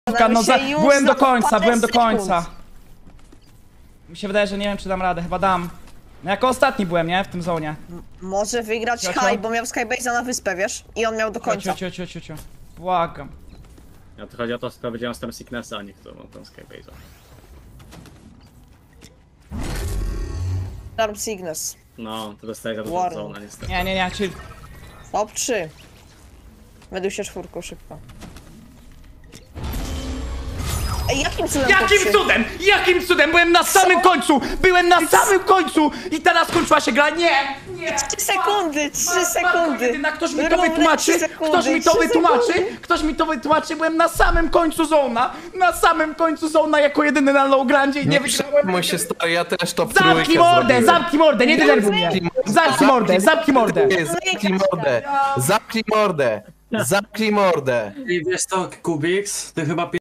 No byłem do końca, byłem do sekund. końca. Mi się wydaje, że nie wiem, czy dam radę, chyba dam. No jako ostatni byłem, nie? W tym zonie. Może wygrać Ciocio? Sky, bo miał Skybase'a na wyspę, wiesz? I on miał do końca. Cio. Błagam. Ja to chodzi o to, skoro powiedziałem z tam Sicknessa, a nie kto ma tam Skybase'a. Darm Cygnus. No, to dostaje za dużo Warning. zona niestety. Nie, chill. Top 3. Meduj się czwórką szybko. Ej, jakim cudem top 3? Jakim cudem? Byłem na samym końcu! Byłem na samym końcu! I teraz skończyła się gra, nie! 3 sekundy, 3 sekundy! Jedyna, ktoś mi to Równe wytłumaczy, 3 sekundy, ktoś mi to 3 wytłumaczy, sekundy. ktoś mi to wytłumaczy, byłem na samym końcu zona jako jedyny na low grandzie i nie wygrałem. Przejmuj się, stary, ja też to w trójkę Zamknij mordę, nie denerwuj mnie! Zamknij mordę! Zamknij mordę! Zamknij mordę! I wiesz co, Kubiks, ty chyba